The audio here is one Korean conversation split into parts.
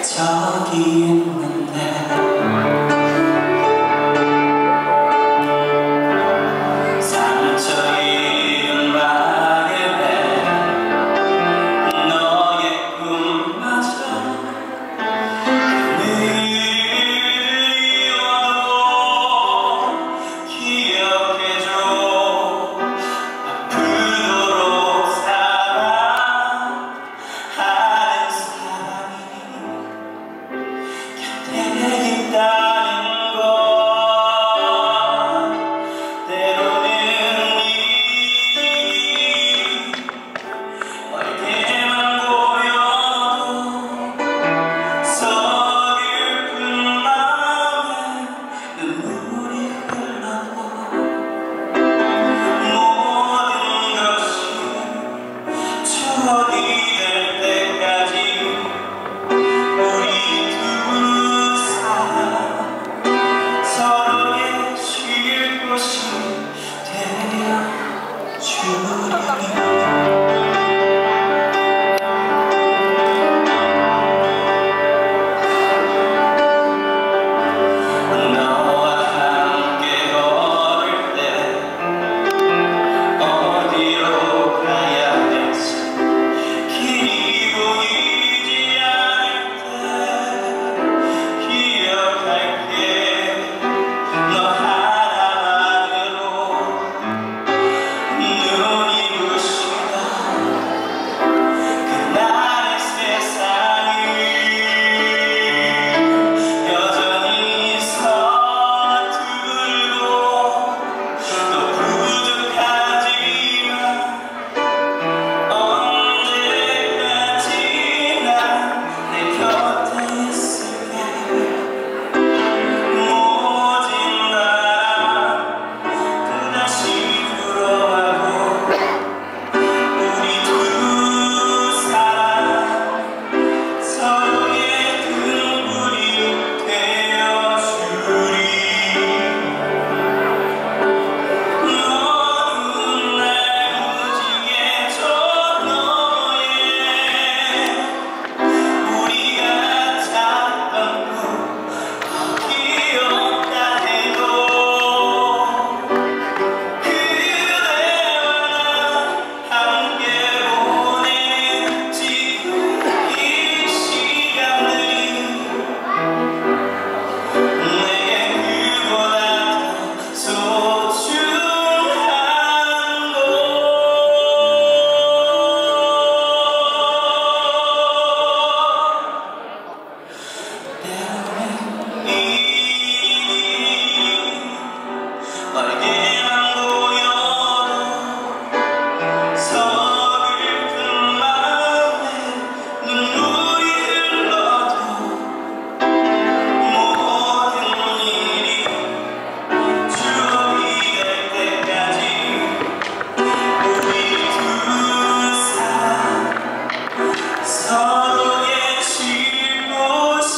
저기 있는데 상처 입은 마음에 너의 꿈마저 그리워도 기억해줘. 아프도록 사랑하는 사람이 곁에 있다는 것. 때로는 멀게만 보여도 서글픈 마음에 눈물이 흘러도 모든 것이 추억이 될 때까지 우리 두 사람 서로의 쉴 곳이 되어주리. 너와 함께 걸을 때 어디로 가야 될지 길이 보이지 않을 때 기억할게. 너 하나만으로 눈이 부시다 그날의 세상을 여전히 서툴고 또 부족하지만 언제까지나 내 곁에 있을게. 모진 나라 또다시 돌아가고 우리 두 사람 서로의 등불이 되어주리. 너는 날 무지개 저 너머에 우리가 찾던 꿈 기억나 해도 그대와 나 함께 보내는 지금 이 시간들이 내게 그보다 더 소중한 것. 때로는 멀게만 보여도 서글픈 마음에 눈물이 흘러도 모든 일이 추억이 될 때까지 우리 두 사람 서로의 쉴 곳이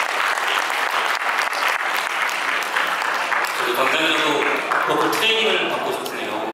저도 강단적으로 보컬 트레이닝을